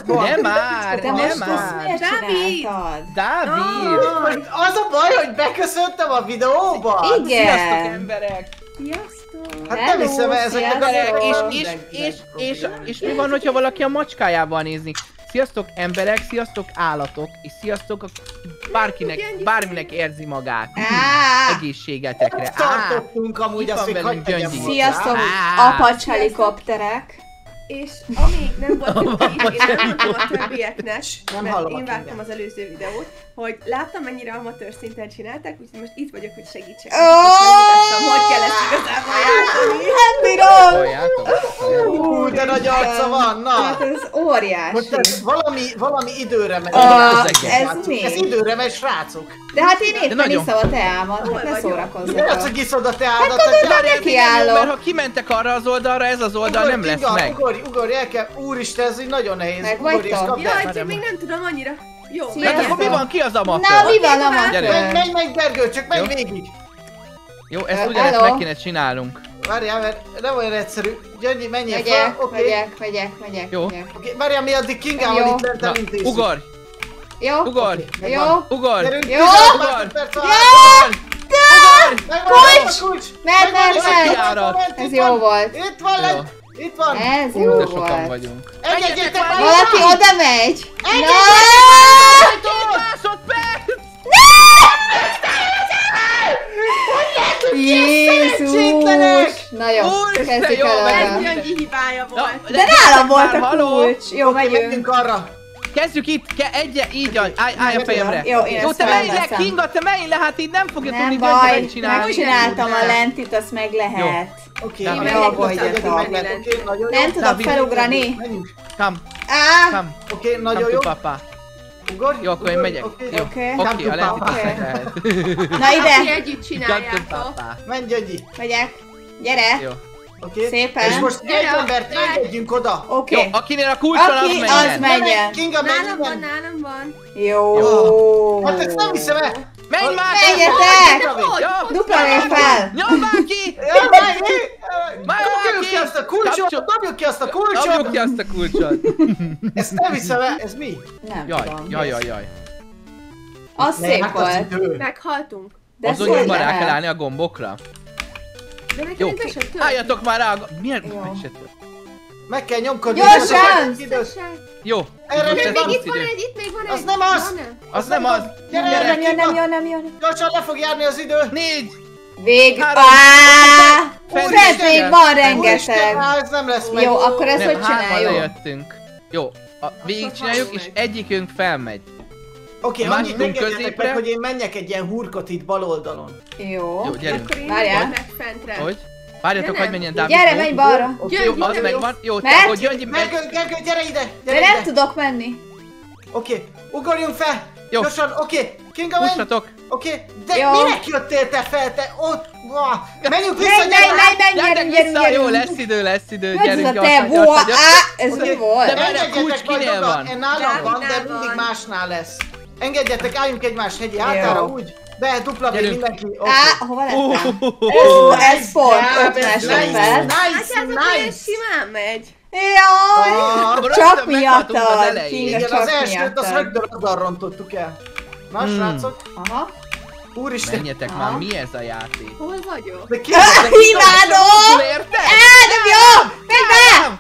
Nem már, De nem most ezt már. miért csináltad? Dávid! Az a baj, hogy beköszöntem a videóba! Igen. Sziasztok emberek! Sziasztok! Hát nem hiszem, ezeknek a És mi van, hogyha valaki a macskájával nézni? Sziasztok emberek, sziasztok állatok, és sziasztok bárminek érzi magát. Egészségetekre. Tartottunk amúgy azt, hogy velünk hagyj Gyöngyi. Sziasztok, apacs helikopterek. És amíg nem volt többi, én elmondtam a többieknek, Nem mert hallom én a vártam Kingát. az előző videót, hogy láttam mennyire amatőr szinten csinálták, úgyhogy most itt vagyok, hogy segítsek. Hogy kell ezt igazából játszani. Nem bírom! Halljátok? De nagy arca van, na! Hát ez óriási. Most ez valami időre megy. Ez mi? Ez időre megy, srácok. De hát én éppen nagyon- iszom a teámat, hát ne Hol vagyok? Mi az, szórakozzatok. hogy iszod a teádat? Nekiállok. Mert ha kimentek arra az oldalra, ez az oldal nem lesz meg. Ugorj, el kell. Úristen, ez így nagyon nehéz. Meg Ugorj és vagytok? kapd el. Jaj, csak még nem tudom annyira. Jó, Szia. Hát akkor mi van, ki az amatőr? Na, mi van a Gyere. Menj, menj, Gergő, csak menj Jó. végig. Jó, ezt ugyanezt Hello. meg kéne csinálnunk. Várjál, mert nem olyan egyszerű. Gyöngyi, menjél fel. Megyek, Oké. megyek. Jó. Oké, várjál, mi addig Kingával Jó. itt lent Na, elintézzük. ugorj! Jó? Ugorj! Jó? Ugorj! Gyerünk, Jó. 15 Ugorj. másodperc van. Ugorj! Megvan a kulcs! Mert, Kijárat. Ez jó volt. Itt van Jó. lent! Itt van! Ez De jó sokan volt. vagyunk. Engedjétek már! Valaki oda megy? Na! Másodperc! Jézus! Na jó, Úristen, kezdjük jó, el Ez arra. Gyöngyi hibája volt. De nálam volt a Halló? kulcs. Jó, megyünk. Menjünk arra! Kezdjük itt, így, állj a fejemre. Jó, én Jó, ezt te menj le, felveszem. Kinga, te menj le, hát így nem fogja Nem tudni baj, megcsinálni. megcsináltam a lentit, azt meg lehet. Oké, Nem, menjünk, nem, oké, nem, menjünk, oké, nagyon jó. Nem tudok felugrani. Menjünk. Come, Á! Oké, come nagyon to jó. papa. Ugorj, Jó, akkor én ugorj, megyek. oké. Jó, Oké. oké, a lentit Oké. is lehet. Na Ti ide! együtt Come to csináljátok. papa. Menj, Gyöngyi. Megyek. Gyere! Jó. Oké. Szépen. És most egy Gyere, embert gyere. engedjünk oda. Oké. Jó, akinél a kulcs van, az Aki, az menjen. menjen. Kinga, menj Nálam van, innen. nálam van. Jó. Hát ezt nem hiszem el. Menj már! Menjetek! Jó, Dupla még fel! nyom már ki! Jaj, Már dobjuk ki azt a kulcsot! Kapcsol- Dobjuk ki azt a Dobjuk kulcsot! ki azt a kulcsot. Ezt nem hiszem el. Ez mi? Nem Jaj, tudom. jaj. Az szép Hát az volt. idő. Meghaltunk. De Azon szép nyomban rá kell lehet. állni a gombokra. De nekem Jó, egy be sem tört. álljatok már rá milyen... Jó. Meg se tört. Meg kell nyomkodni. Gyorsan! Időt. Jó. Erre most még ez van nincs Itt van idő. egy, itt még van egy. Az nem az! Van-e? Az nem az. Gyere, Nem gyere, jön, nem Kinga. jön, nem jön. Gyorsan le fog járni az idő. 4. Vég... Három. Áááá! Fent Fent is még kell. van Úristen, rengeteg. á, ez nem lesz meg. Jó, akkor ezt hogy Nem, hárman csináljuk? lejöttünk. Jó, végigcsináljuk és egyikünk felmegy. Oké, A annyit másikunk engedjetek középre. meg, hogy én menjek egy ilyen hurkot itt bal oldalon. Jó. Jó, gyerünk. Akkor én Várjál. megyek fentre. Hogy? Várjatok, De hogy nem. menjen Dávid. Gyere, jó? menj balra. Oké, Gyöngyi, jó, Az jó, megvan. Jó, te, Mert? hogy Gyöngyi megy. Gergő, gyere ide! De Gyere nem ide! tudok menni. Oké, ugorjunk fel! Jó. Gyorsan, oké, Kinga menj! Pussatok. Oké, de Jó. minek jöttél te fel? Te ott... Menjünk vissza, Menj, gyere! menj, gyerünk, Jó, gyerünk. lesz idő, Ez gyerünk a te gyorsan, boa. gyorsan. Ez Oké, mi volt? de várj, a engedjetek kulcs majd kinél oda. van? Nálam van, de Dávidnál mindig van. másnál lesz. Engedjetek, álljunk egymás hegyi hátára, Jó. úgy. Be, dupla V, Gyerünk. mindenki. Oké. Á, hova lettem? Oh, Ez pont Ja, 5 ez másodperc. Nice, Látjátok, hogy ez nice. simán megy. Jaj! Ah, Csak rögtön meghaltunk az miattad, elején. Kinga, igen, az csak elsőt, azt miattad. rögtön azzal rontottuk el. Na, srácok, Aha. úristen. Menjetek Aha. már, mi ez a játék? Hol vagyok? De ki? Imádom! Érted? Nem jó! Menj be!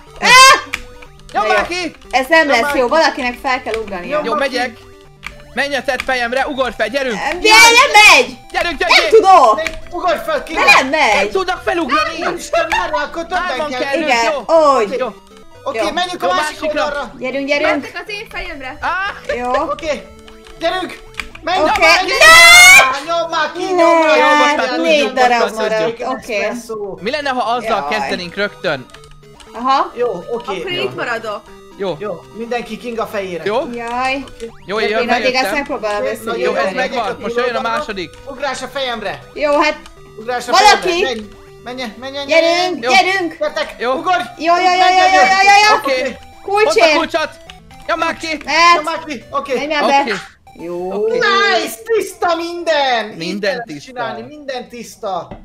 Nyom Na már jó. ki! Ez nem Nyom lesz már jó, ki. valakinek fel kell ugrania. Nyom. Jó, megyek. Menj a tett fejemre, ugorj fel, gyerünk! Nem megy! Gyerünk, Nem gyerünk! tudok! Ugorj fel, Kinga! De nem Nem megy! tudnak felugrani! Isten, várjál, akkor többen Hárman kell. kell. Igen, Jó. úgy. Jó. Oké, Jó. menjünk a Jó, másik másikra. oldalra. Gyerünk, gyerünk. Mentek az én fejemre. Jó. Oké, gyerünk! Menj! Oké. Nyom már ki, Ne, nyom már! Jó, most hát már tudjuk, négy most darab már maradt. tudjuk. Oké. Mi lenne, ha azzal Jaj. kezdenénk rögtön? Aha. Jó, oké. Akkor itt maradok. Jó. Jó, mindenki Kinga fejére. Jó? Jaj. Jó, Én jön, addig ezt bejöttem. megpróbálom Jó, Jó, ez összegyűjteni. megvan. Most jön a második. Ugrás a fejemre! Jó, hát Ugrás a Valaki! fejemre! Menjen, menjen, gyerünk, Jó. gyerünk! Gyertek! Jó. Ugorj! Jó, jó, jó, jó, jó, jó, jó. Oké. Hozd a Kulcsért! kulcsot! Nyom már ki! Nyom Mert! már ki! Oké! Menj már Oké. be! Jó. Oké. Nice! Tiszta minden! Minden Így kell tiszta. csinálni, minden tiszta!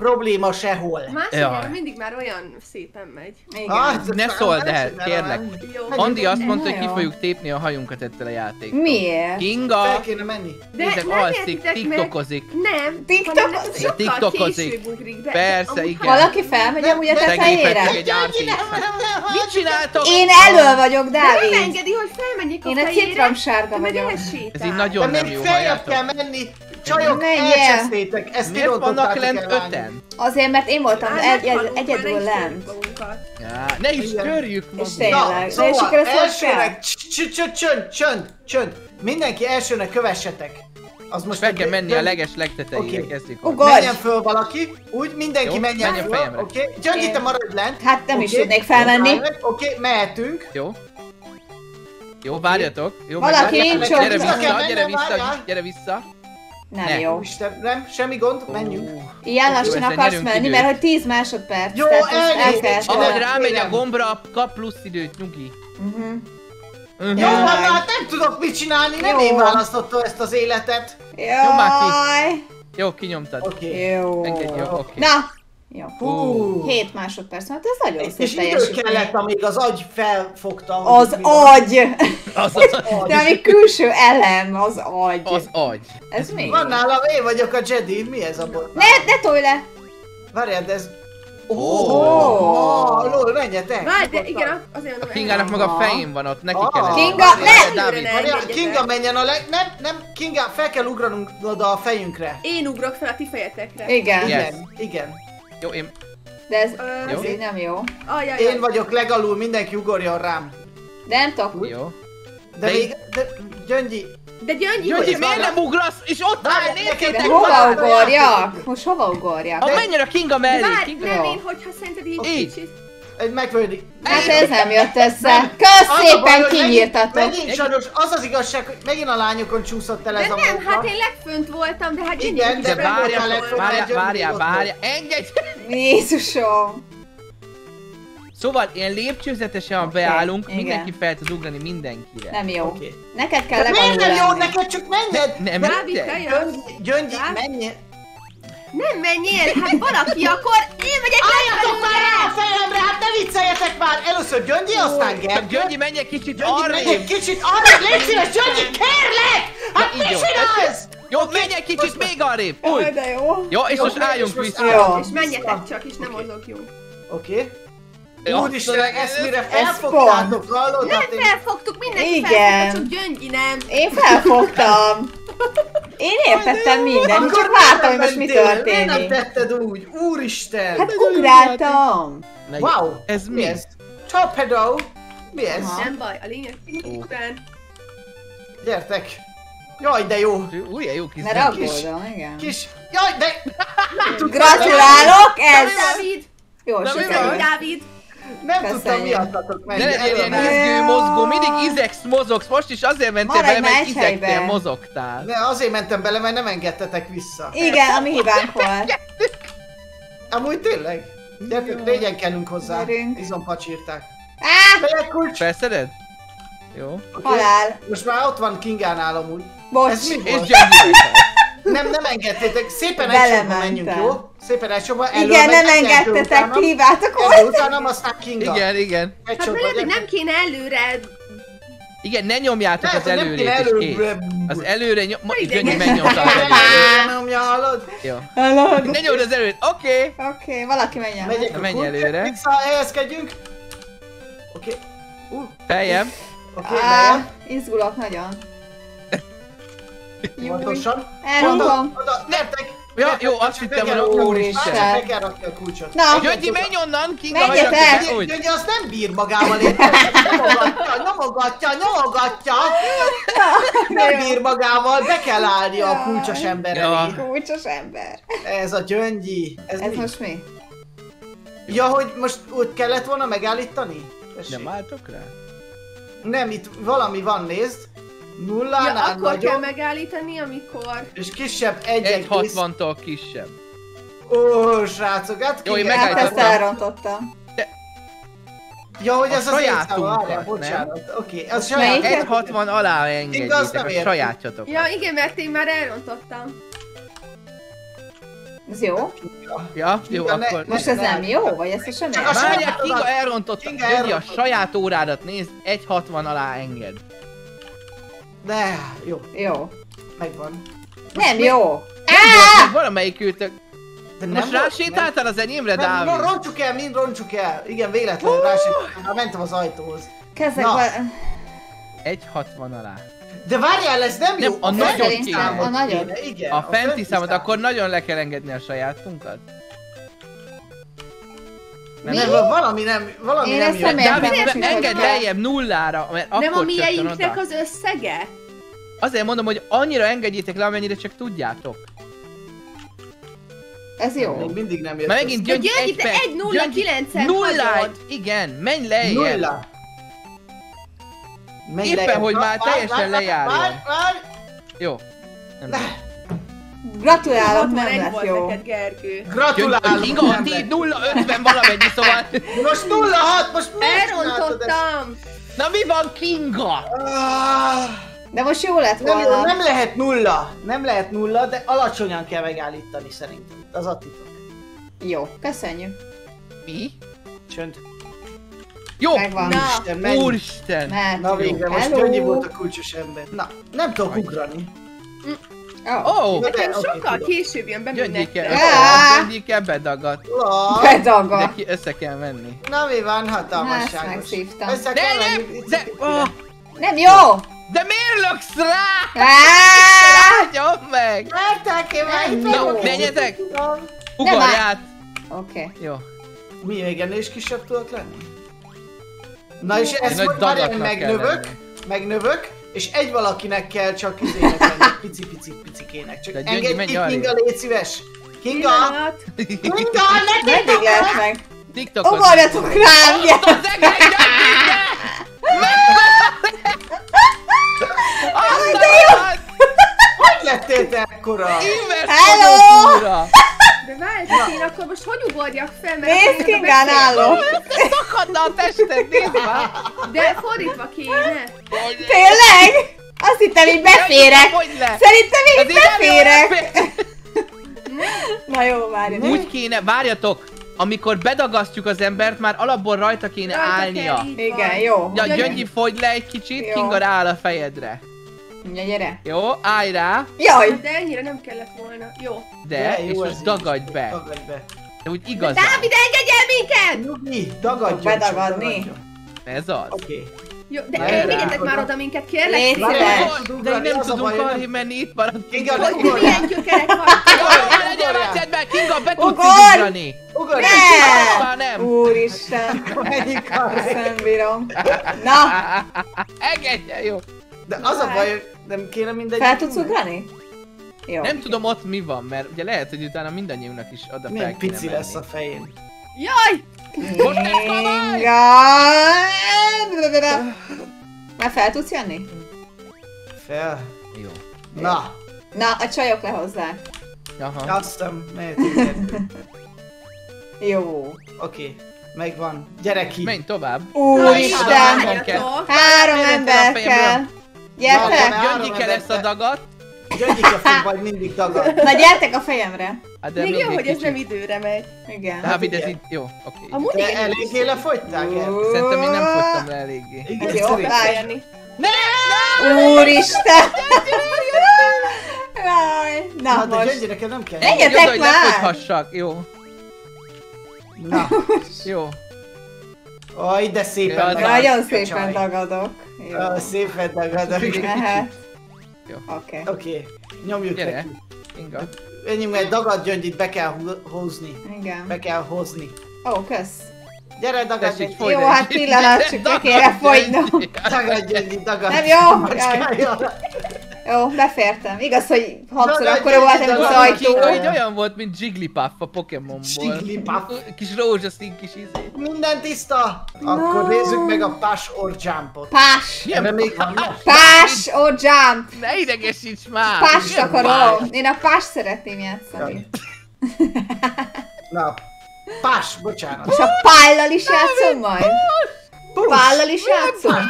probléma sehol. Másodjára mindig már olyan szépen megy. Igen. Ne szóld el, kérlek. Jó. Andi azt mondta, hogy ki Jó. fogjuk tépni a hajunkat ettől a játéktól. Miért? Kinga, Fel kéne menni. De nézzek, nem alszik, értitek meg- tiktokozik. Nem, TikTokozik? hanem sokkal TikTokozik. később ugrik be. Persze, Amúgy igen. Valaki felmegy amúgy a Segítettek tetejére? egy ártit. Mit csináltok? Én elől vagyok, De nem Dávid. engedi, hogy felmenjek a Én a fejére. citromsárga de meg vagyok. elsétál. Ez így De nagyon nem még jó, feljebb halljátok? kell menni. Csajok, Menjél. elcsesztétek. Ezt Miért vannak kirontottátok lent el, lányok. öten? Azért, mert én voltam egyedül lent. Já, ne is Igen. törjük És magunkat. tényleg. Na, De és szóval akkor ezt hogy kell? elsőnek, csönd. Mindenki elsőnek kövessetek. Az most Fel kell menni a Gyöngy- leges legtetejére, Oké. kezdjük. Ugorj! Menjen föl valaki, úgy mindenki Jó, menjen menjen föl, fejemre. oké? Gyöngyi, te Én- maradj lent. Hát nem is Oké? tudnék felmenni. Oké, mehetünk. Jó. Jó, várjatok. Jó, Valaki megvárjatok. nincs Gyere ott. vissza, Menjen, gyere vissza, várjál. gyere vissza. Nem Ne. jó. Isten, nem, semmi gond, menjünk. Ilyen Jó, lassan ezzel akarsz nyerünk menni, időt. mert hogy 10 másodperc. Jó, tehát ezt elnézést, el kell Ahogy Kérem. rámegy a gombra, kap plusz időt, nyugi. Mhm. Jó, van, hát nem tudok mit csinálni, nem Jó. én választottam ezt az életet. már ki. Jaj. Jó, kinyomtad. Oké. Jó. Engedj, jó, oké. Na. Jó. Hú. 7 másodperc, hát ez nagyon És szép idő teljesítmény. kellett, amíg az agy felfogta. Az hogy mi van. agy! Az De ami külső elem, az agy. az agy. Ez mi? Van nálam, én vagyok a Jedi, mi ez a bot? Ne tolj le! Várjál, de ez... Ó. Lol, menjetek! Várj, de igen, azért A mondom, Kingának meg a fején van ott, neki kellene. Kinga, Várjál, ne! Dávid. Várjál, Engedjetek. Kinga menjen a nem, Kinga, fel kell ugranunk oda a fejünkre. Én ugrok fel a ti fejetekre. Igen. Yes. Igen. Jó, én... De ez, Jó. ez így nem jó. Ajajaj. Én vagyok legalul, mindenki ugorjon rám. De nem tudok. Jó. De De még, Gyöngyi, De Gyöngyi, Gyöngyi, hogy miért nem ugrasz? És ott áll, Várj, nézzétek! De neked hova várj, ugorjak? Most hova ugorjak? Ha menjen a Kinga mellé, Várj, Kinga. nem Jó. én, hogyha szerinted így Így. kicsit. megvöldi. Hát ez nem jött össze. Kösz szépen kinyírtatok. Megint sajnos az az igazság, hogy megint a lányokon csúszott el De ez a nem, munka. hát én legfönt voltam, de hát Igen, De de várjál, várjál, várjál, engedj! Jézusom. Szóval ilyen lépcsőzetesen Oké, beállunk, igen. mindenki fel tud ugrani mindenkire. Nem jó. Oké. Neked kell De miért nem jó legalul lenni. neked, csak menjed! Nem, Dávid, nem, te jössz. Gyöngyi, Dávid? menjél! Nem menjél, hát valaki akkor én megyek Álljatok már rá a lefelőre. fejemre, hát ne vicceljetek már! Először Gyöngyi, aztán Gergő. Gyöngyi, menj egy kicsit Gyöngyi, menj egy arrébb! kicsit arrébb, légy szíves, Gyöngyi, kérlek! Hát így mit jó. csinálsz? Jó, menj egy kicsit még arrébb! Jaj, Úgy! de jó. Jó, és Jó, most és álljunk most vissza! Jó. És menjetek csak, és nem mozogjunk. Oké. Ja, Úristen, ezt mire Ez felfogtátok, hallod? Nem Hát én- felfogtuk, mindenki Igen. felfogta, csak Gyöngyi nem. Én felfogtam. Én értettem mindent, Akkor csak vártam, hogy most mi miért nem történik. tetted úgy? Úristen! Hát ugráltam. Wow! Ez Mi mi? ez? Torpedo! Mi ez? Aha. Nem baj, a lényeg után. Gyertek! Jaj, de jó! Új, jó kis Mert aggódom, igen. Kis... Jaj, de... Nem tudtam, Gratulálok, ez Dávid! jó De mi van? sikerült. Dávid! nem tudtam Köszönjük. miattatok menni. Ne legyél ilyen Elől- izgő mozgó, mindig izegsz, mozogsz, most is azért mentél Maradj bele, mert már egy izegtél, helyben. mozogtál. Ne, azért mentem bele, mert nem engedtetek vissza. Igen, a mi hibánk volt. Amúgy tényleg. Gyertek, régyenkenünk hozzá. Gyerünk. Izompacsírták. Á, Belekkulcs! Felszeded? Jó. halál. Most már ott van Kingánál amúgy. Bocs. Ez mi És volt? Gyöngyi. Nem engedtétek. Szépen egy Belementem. sorba menjünk, jó? Szépen egy sorba. Elől Igen, megy, nem Gergő engedtetek, utánam, ti hibátok Gergő volt. utánam, aztán Kinga. Igen, igen. Egy Hát sorba, lehet, hogy gyertek. nem kéne előre. Igen, ne nyomjátok Lehet, az hogy nem előrét, kéne és kész. előbbre. Az előre nyom... idegen. Gyöngyi megnyomta az előre. Nyomja, hallod? Jó. Hallod? Ne nyomd az előrét, oké. Oké, valaki menjen. Megyek Na, a menj kút, előre. Visszahelyezkedjünk. Oké. Fejem. Oké, Á, lejjebb. izgulok nagyon. Pontosan. Elrúgom. Oda, gyertek. Ja, Gyertek, jó, azt csak hittem, meg kell hogy rakni a úristen. kulcsot. Meg kell rakni a kulcsot. Na. Gyöngyi, menj onnan, Kinga Menjetek! hagyja be, úgy. Gyöngyi, az nem bír magával érted? Nyomogatja. Nem bír magával, be kell állnia a kulcsos ember Ja. elé. Kulcsos ember. Ez a Gyöngyi. Ez Ez mi? most mi? Ja, hogy most úgy kellett volna megállítani? Tessék. Nem álltok rá? Nem, itt valami van, nézd. Ja, Nullánál akkor kell nagyobb, megállítani, amikor... és kisebb 1,60. 1,60-tól kisebb. Ó, srácok, hát Jó, én Kinga- Hát ezt megállítottam. elrontottam. Ja, hogy A ez az én sajátunkat, számom, várjál, nem? bocsánat. Oké, az melyik? saját. 1,60 alá Kinga, azt engedjétek nem a érti. sajátjatok. Ja, igen, mert én már elrontottam. Ez jó? Ja, jó, akkor... Most ez nem jó? Vagy ezt sosem Csak értem? Várjál, Kinga elrontotta. Kinga Gyögyi, a elrontotta. saját órádat nézd, 1,60 alá enged. De, jó, Jó. megvan. Nem jó! Meg valamelyik ültök. De Most rásétáltál az enyémre, Nem, Dávid? roncsuk el, mind roncsuk el. Igen, véletlenül rásétáltam, már mentem az ajtóhoz. Kezdek Na. 1,60 alá. De várjál, ez nem jó. Nem, a nagyon fenti kéne. számot A nagyon. kéne, igen, A fenti számot, akkor nagyon le kell engedni a sajátunkat. Mi? Nem, valami nem Én nem ezt jó. nem értem. Dávid, Értem, engedd hogy- lejjebb nullára, mert Nem a akkor csökken mieinknek oda. az összege? Azért mondom, hogy annyira engedjétek le, amennyire csak tudjátok. Ez jó. Még mindig nem jött. Mert megint De Gyöngyi Gyöngyi, egy te perc. 1,09-en Nullát! hagyod. Igen, menj lejjebb. Nulla. Menj Éppen, lejjebb. hogy már Várj, teljesen várj, lejárjon. várj. Jó. Nem. Gratulálok, nem 61 lett volt jó. neked, Gergő. Gratulálok. Kinga, a 10, 0, 50 valamennyi, szóval... Most 0-6, most miért csináltad ezt? Elrontottam! Na mi van, Kinga? Ah, De most jó lett Nem, jó, volna. nem lehet nulla. Nem lehet nulla, de alacsonyan kell megállítani szerintem. Az a titok. Jó, köszönjük. Mi? Csönd. Jó! Megvan. Na. Isten, menj. Úristen! Na végre, most Hello. Gyöngyi volt a kulcsos ember. Na, nem tudok ugrani. Oh. Ó! Nekem oké, sokkal tudom. később jön be Gyöngyike, mindenki. Gyöngyike bedagadt. La. De Bedagad. ki össze kell menni. Na mi van, Más hatalmasságos. megszívtam. Össze De kell nem! menni, De... Oh, Nem jó! de miért löksz rá? Áááá! Álljon meg! Várták én már itt Jó. vagyok. Menjetek! Tudom. Ugorj át! Oké. Jó. Mi, még ennél is kisebb tudok lenni? Na és ezt nagy most várjál, dagatnak kell megnövök, lenni. megnövök, és egy valakinek kell csak izének lenni, pici-pici-picikének. Csak De Gyöngyi, engedj menj ki, arrébb. Kinga, légy szíves! Kinga! Pillanat. Kinga, ne Meddig lehet meg? TikTokot. Ugorjatok rám! Azt az egész Gyöngyike! Azt a Hogy lettél te ekkora? Hello! Hello! De várj, én akkor most hogy ugorjak fel? Mert Nézd, akkor Kingán beszélni. állok! Szakadna a tested, nézd már! De fordítva kéne. Tényleg? Azt hittem, így beférek! Hogy le? Szerintem így Azért nem jó beférek! lesz. Na jó, várj. Úgy kéne, várjatok! Amikor bedagasztjuk az embert, már alapból rajta kéne Rajta állnia. kell, így Igen, van. jó. Ja, Gyönyörű. Gyöngyi, fogy le egy kicsit, Jó. Kinga rááll a fejedre. Ja, gyere. Jó, állj rá, Jaj! De ennyire nem kellett volna. Jó. de, jó, és ez most így. dagadj be. Dagadj be. De úgy igazán. Dávid, engedj el minket! Nyugi, dagadjon csak, Bedagadni? dagadjon. Ez az. Oké. Jó, de Erre. engedjetek már oda minket, kérlek. Légy Hogy szíves. De én nem Az a tudunk baj, hogy arrébb menni, itt maradunk. Kinga, Kinga, ne de milyen gyökerek van? legyen veszedbe, Kinga, be tudsz Ugorj! így ugrani. Ugorj! Már nem. Úristen! Menjünk arra. Ezt nem bírom. Na! Engedje, jó. De az a baj, hogy nem kéne mindegy. Fel tudsz ugrani? Jó. Nem tudom ott mi van, mert ugye lehet, hogy utána mindannyiunknak is oda fel Milyen kéne pici menni. lesz a fején. Jaj! Most nem szabad! Inga! Már fel tudsz jönni? Fel. Jó. Na, Na, a csajok lehozzák. Aha. aztán mehetünk. Jó. Oké, megvan. Gyere ki. Menj tovább. Úristen! Várjatok. 3 ember a kell. fejemről. Gyertek! Gyöngyike lesz a dagat. Gyöngyike fog vagy mindig dagad. Na gyertek a fejemre. Hát de Még jó, egy hogy ez kicsit. nem időre megy. Igen. Dávid, ez igen. így... Jó, oké. Amúgy De igen. eléggé lefogytál, Gergő? Szerintem még nem fogtam le eléggé. Igen, Ez jó, szerintem. várj. Jönni. Úristen! Jaj. Na Na, de most. Gyöngyi, neked nem kell. Engedd- Oda, hogy már! lefogyhassak. Jó, Na, jó. aj, de szépen Ja, dagad. Nagyon a szépen csaj. dagadok. Jó. Ah, szépen dagad. Mehet. Jó. Oké. Oké, nyomjuk Gyere. neki. Inga. Menjünk, mert dagad Gyöngyit be kell hozni. Igen. Be kell hozni. Ó, kösz. Gyere, dagad Tessék, Gyöngyit. folyj Jó, le hát egy pillanat, kicsit. csak be Dagad, kéne fogynom. Gyöngyi. Dagad Gyöngyit, dagad. Nem jó? Macskája. Jó, befértem. Igaz, hogy 6-szor Dagadj, akkora volt, Gyöngyit, mint az dagadj, Kinga ajtó. így olyan volt, mint Jigglypuff a Pokémonból. Jigglypuff. Kis rózsaszín kis izé. Minden tiszta? Akkor nézzük meg a Pass or Jumpot. Pás! Erre még van más? Pás or jump! Ne idegesíts már! Pást Igen, akarom. Én a pás szeretném játszani. Na, Pass, bocsánat. És a pállal is játszom majd? Pállal is játszom?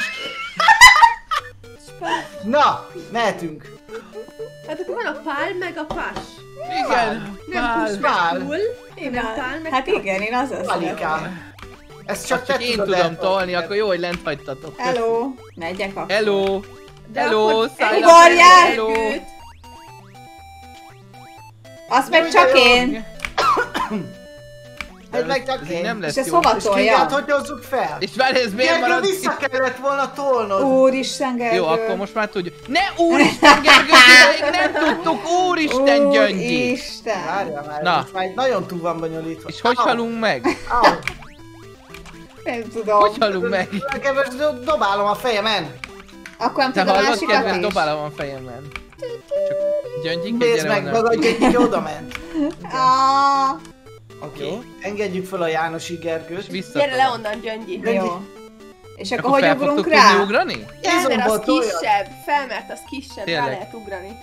Na, mehetünk. Hát akkor van a pál meg a pas. Igen, Nem Pál. push Pál. meg pull. Én nem tál meg. Hát igen, én az Palikám. Ezt csak Csak te én tudod tudom eltolni. tolni, akkor jó, hogy lent hagytatok. Hello. Megyek akkor. Hello. De Hello, akkor Szájla. Ugorjál! Hello. Gergőt. Azt meg csak én. Ez meg csak Ez én. nem lesz És ez jó. hova És tolja? Kingát hogy hozzuk fel? És várj, ez miért Gergő, marad? vissza kellett volna tolnod. Úristen, Gergő. Jó, akkor most már tudjuk. Ne, úristen, Gergő, idáig nem tudtuk, úristen, Gyöngyi. Úristen. Várjál már, Na. most már nagyon túl van bonyolítva. És hogy halunk meg? Au. Nem tudom. Hogy halunk meg? Nekem most dobálom a fejemen. Akkor nem Te tudom a hallod, másikat kedves, is. dobálom a fejemen. Csak Gyöngyik, Nézd gyere meg, onnan. magad, hogy oda ment. Ah, Oké, engedjük fel a Jánosi Gergőt. Vissza. Gyere le onnan, Gyöngyi. jó. És akkor Akkor hogy fel ugrunk fogtok rá? tudni ugrani? Nem, mert az Izomból tolja. kisebb. Felmert, az kisebb. Rá Tényleg. lehet ugrani.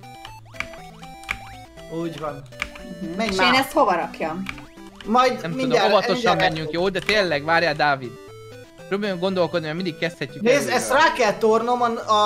Úgy van. Menj És én már. ezt hova rakjam? Majd Nem tudom, mindjárt... óvatosan mindjárt- menjünk, jó? De tényleg, várjál, Dávid. Próbáljunk gondolkodni, mert mindig kezdhetjük Nézd, előről. ezt rá kell tornom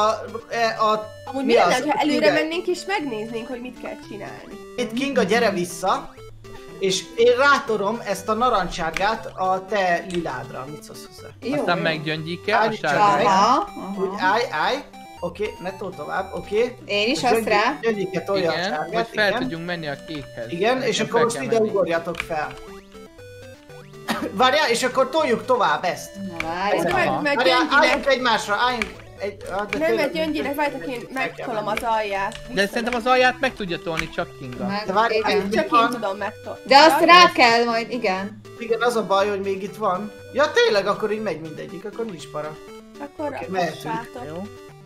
Amúgy Mi mi az? lenne, ha előre Igen. mennénk és megnéznénk, hogy mit kell csinálni. Itt Kinga, gyere vissza, és én rátorom ezt a narancsárgát a te liládra. Mit szólsz hozzá? Jó, Aztán jó. meg Gyöngyike, a Állítsd sárga. meg. Aha, Úgy, aha. állj. Oké, ne tol tovább, oké. Én is azt rá. Gyöngyike tolja a Igen, hogy sárgát, fel igen. tudjunk menni a kékhez. Igen, és Nekem akkor fel most kell ide menni. ugorjatok fel. Várjál, és akkor toljuk tovább ezt. Na várj. Ez Aha. majd, mert Várjál, álljunk Gyöngyinek... egymásra, álljunk. De Nem, tényleg, mert Gyöngyinek várjátok, én meg kell megtolom az menni. alját. De szerintem az alját meg tudja tolni csak Kinga. Meg, De várj, igen. Csak én tudom megtolni. De azt Ja, rá kell majd, igen. Igen, az a baj, hogy még itt van. Ja, tényleg, akkor így megy mindegyik, akkor nincs para. Akkor mehetünk. rakossátok. Jó?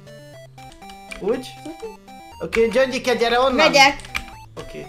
Úgy? Oké, Gyöngyike, gyere onnan. Megyek. Oké.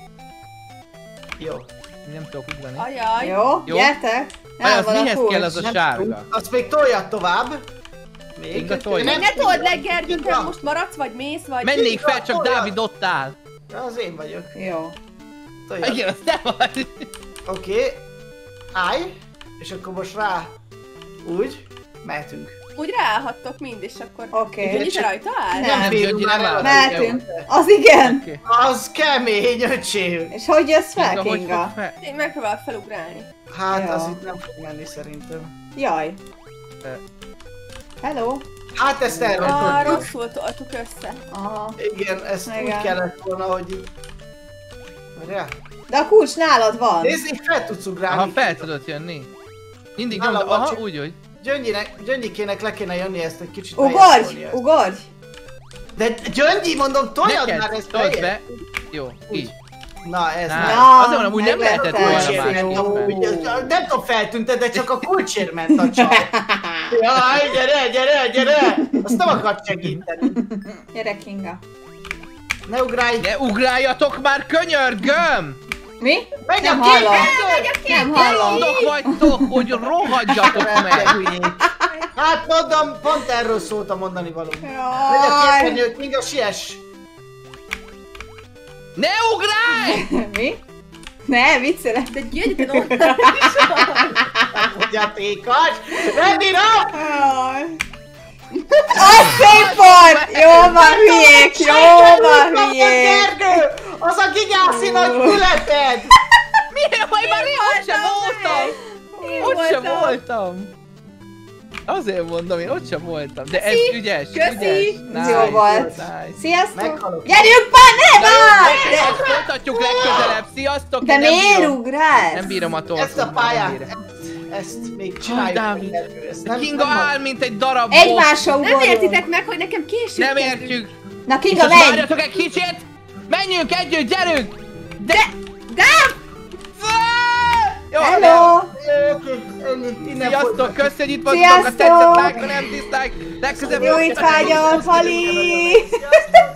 Jó. Nem tudok ugrani. Ajaj. Jó, Jó. gyertek. Aj, az van a mihez kulcs. kell az a Nem sárga? tudunk. Azt még tolja tovább. Még. Kinga, tolja. Még ne told le, Gergő, Kinga. te most maradsz, vagy mész, vagy... Mennék fel, csak tolja. Dávid ott áll. Az én vagyok. Jó. Tolja. Igen, az te vagy. Oké. Állj. És akkor most rá. Úgy. Mehetünk. Úgy ráállhattok mind, és akkor... Oké. Igen. Gyöngyi, te rajta áll? Nem. Nem, férünk Gyöngyi már nem el. áll. Mehetünk. Az igen. Oké. Az kemény, öcsém. És hogy jössz fel, Kinga, hogy fog Kinga? fel? Én megpróbálok felugrálni. Hát Ja. az itt nem fog menni szerintem. Jaj. Ö. Hello. Hát ezt Ah, elrontottuk. rosszul toltuk össze. Aha. Igen, ezt Igen. úgy kellett volna, hogy így... Várjál. De a kulcs nálad van. Nézd, így fel tudsz ugrálni. Aha, fel tudod jönni. Mindig Nálam nyomd, van, aha, csak- úgy, hogy. Gyöngyikének le kéne jönni ezt egy kicsit Ugorj! bejátszolni ezt. Ugorj! De Gyöngyi, mondom, toljad már Neked, ezt told bejebb. be. Jó, így. Na, ez Na, nem. Na, azért mondom, úgy nem lehetett meglettem. volna Kulcsért ment, másképpen. amúgy. Nem tudom, feltűnted, de csak a kulcsért ment a csaj. Jaj, gyere! Azt nem akart segíteni. Gyere, Kinga. Ne ugrálj! Ne ugráljatok már, könyörgöm! Mi? Megy Nem a hallom. kék! Nem hallom. Mondok vagytok, hogy rohadjatok meg! Hát mondom, pont erről szólt a mondani való. Megy a Jaj. képernyőt, még a siess! Ne ugrálj! Mi? Ne, viccelek. De Gyöngyi, te onnan is vagy. Játékos! Nem bírom! Jaj. Az szép volt! Jó van, hülyék! Jó van, hülyék! Gergő! Az a gigyászi nagy fületed! Miért? Majd már én ott sem voltam! Ott sem voltam! Azért mondom, én ott sem voltam, de ez ügyes, Köszi. ügyes. Ez jó volt. Nice. Sziasztok! Meghalok. Gyerünk már, ne várj! Ezt folytatjuk legközelebb, sziasztok! De én nem miért bírom. ugrálsz? Nem bírom a Ezt a torkot, pályát, nem bírom. ezt még csináljuk. Dávid. meg, Gergő, ezt Kinga nem áll, mint egy darab bot. Egymásra Nem ugorjunk. értitek meg, hogy nekem később Nem kezdünk. értjük. Na Kinga, Most menj! várjatok egy kicsit! Menjünk együtt, gyerünk! De! Jó, Hello! Sziasztok, köszi, hogy itt voltatok, a Sziasztok! tetszett, like, ha nem dislike, legközelebb Jó étvágyat, Hali! Sziasztok!